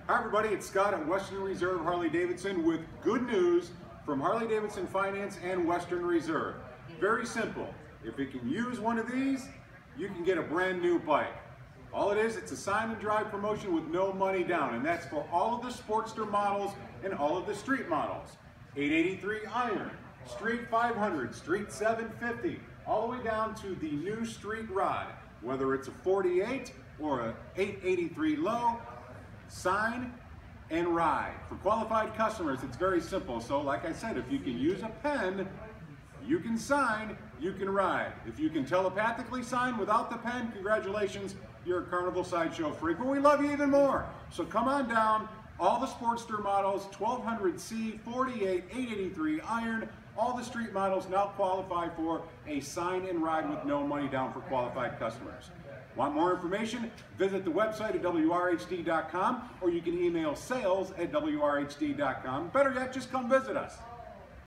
Hi everybody, it's Scott at Western Reserve Harley-Davidson with good news from Harley-Davidson Finance and Western Reserve. Very simple. If you can use one of these, you can get a brand new bike. All it is, it's a sign and drive promotion with no money down, and that's for all of the Sportster models and all of the street models. 883 Iron, Street 500, Street 750, all the way down to the new Street Rod. Whether it's a 48 or a 883 low, sign and ride. For qualified customers, it's very simple. So like I said, if you can use a pen, you can sign, you can ride. If you can telepathically sign without the pen, congratulations, you're a Carnival Sideshow freak, but we love you even more. So come on down, all the Sportster models, 1200C, 48, 883 Iron, all the street models now qualify for a sign and ride with no money down for qualified customers. Want more information? Visit the website at WRHD.com, or you can email sales@WRHD.com. Better yet, just come visit us.